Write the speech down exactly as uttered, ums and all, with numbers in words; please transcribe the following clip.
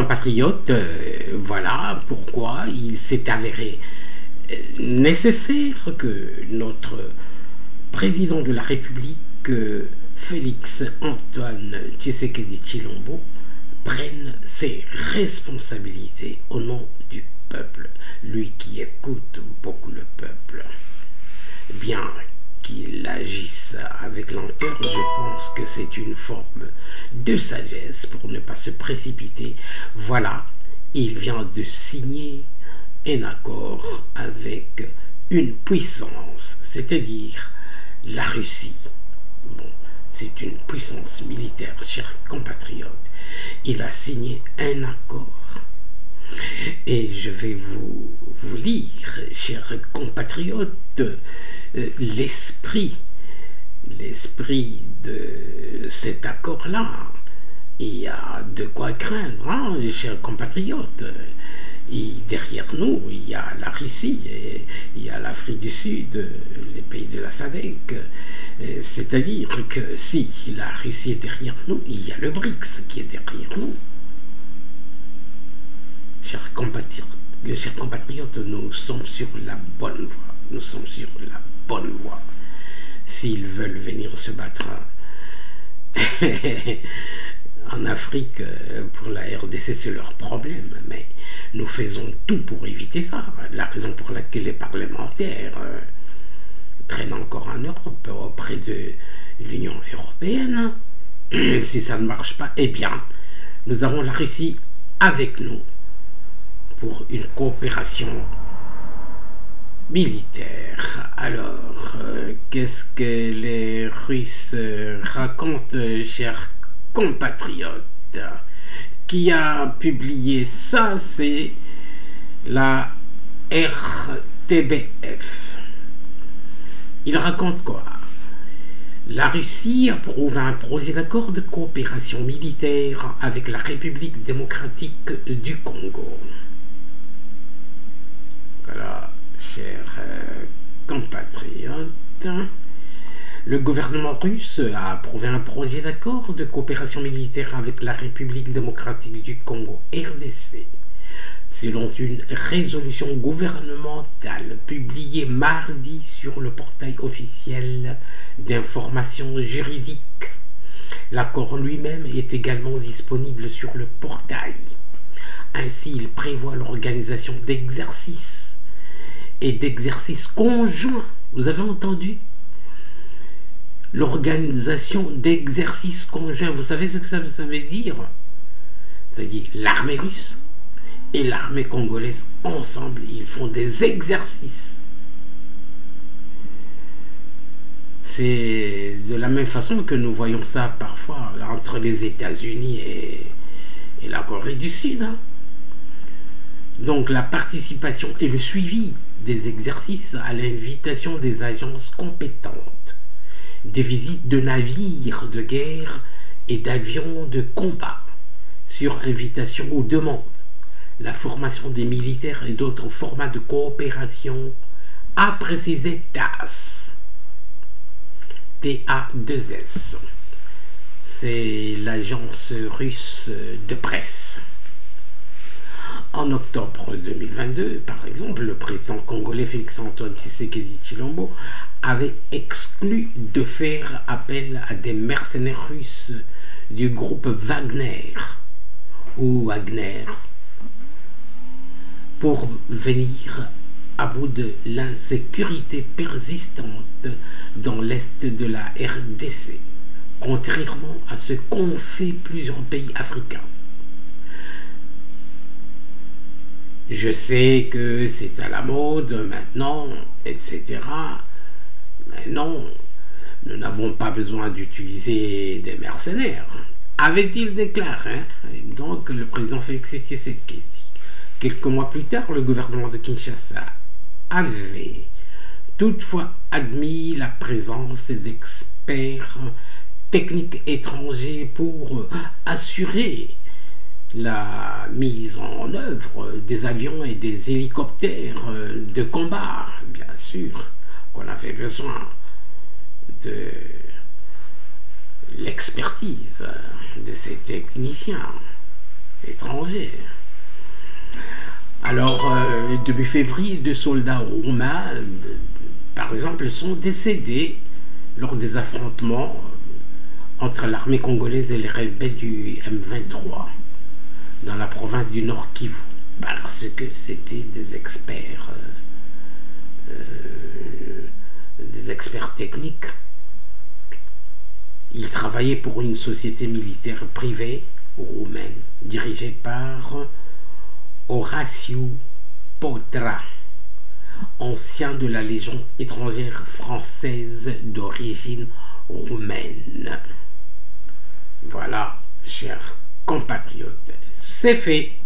compatriotes, euh, voilà pourquoi il s'est avéré nécessaire que notre président de la République, euh, Félix Antoine Tshisekedi Tshilombo, prenne ses responsabilités au nom du peuple, lui qui écoute beaucoup le peuple. Bien qu'il agisse avec lenteur, je pense que c'est une forme de sagesse pour ne pas se précipiter. Voilà, il vient de signer un accord avec une puissance, c'est-à-dire la Russie. Bon, c'est une puissance militaire, chers compatriotes. Il a signé un accord. Et je vais vous, vous lire, chers compatriotes, euh, l'esprit, l'esprit de cet accord-là. Il y a de quoi craindre, hein, chers compatriotes. Et derrière nous, il y a la Russie, et il y a l'Afrique du Sud, les pays de la SADC. C'est-à-dire que si la Russie est derrière nous, il y a le BRICS qui est derrière nous. Chers compatriotes, chers compatriotes, nous sommes sur la bonne voie. Nous sommes sur la bonne voie. S'ils veulent venir se battre en Afrique pour la R D C, c'est leur problème. Mais nous faisons tout pour éviter ça. La raison pour laquelle les parlementaires traînent encore en Europe auprès de l'Union européenne, si ça ne marche pas, eh bien, nous avons la Russie avec nous pour une coopération militaire. Alors, euh, qu'est-ce que les Russes racontent, chers compatriotes? Qui a publié ça? C'est la R T B F. Il raconte quoi? La Russie approuve un projet d'accord de coopération militaire avec la République démocratique du Congo. Voilà, chers euh, compatriotes, le gouvernement russe a approuvé un projet d'accord de coopération militaire avec la République démocratique du Congo, R D C, selon une résolution gouvernementale publiée mardi sur le portail officiel d'information juridique. L'accord lui-même est également disponible sur le portail. Ainsi, il prévoit l'organisation d'exercices et d'exercices conjoints. Vous avez entendu? L'organisation d'exercices conjoints. Vous savez ce que ça, ça veut dire? C'est-à-dire l'armée russe et l'armée congolaise ensemble, ils font des exercices. C'est de la même façon que nous voyons ça parfois entre les États-Unis et, et la Corée du Sud. Hein. Donc la participation et le suivi des exercices à l'invitation des agences compétentes, des visites de navires de guerre et d'avions de combat sur invitation ou demande, la formation des militaires et d'autres formats de coopération, a précisé T A S. T A deux S. C'est l'agence russe de presse. En octobre deux mille vingt-deux, par exemple, le président congolais Félix Antoine Tshisekedi Tshilombo avait exclu de faire appel à des mercenaires russes du groupe Wagner ou Wagner pour venir à bout de l'insécurité persistante dans l'est de la R D C, contrairement à ce qu'ont fait plusieurs pays africains. Je sais que c'est à la mode maintenant, et cetera. Mais non, nous n'avons pas besoin d'utiliser des mercenaires, avait-il déclaré. Hein? Donc le président Félix Tshisekedi. Quelques mois plus tard, le gouvernement de Kinshasa avait toutefois admis la présence d'experts techniques étrangers pour assurer la mise en œuvre des avions et des hélicoptères de combat. Bien sûr qu'on avait besoin de l'expertise de ces techniciens. étrangers. Alors, euh, début février, deux soldats roumains, euh, par exemple, sont décédés lors des affrontements entre l'armée congolaise et les rebelles du M vingt-trois dans la province du Nord Kivu, parce que c'était des experts, euh, euh, des experts techniques. Ils travaillaient pour une société militaire privée roumaine dirigée par Horatiu Potra, ancien de la Légion étrangère française d'origine roumaine. Voilà, chers compatriotes, c'est fait.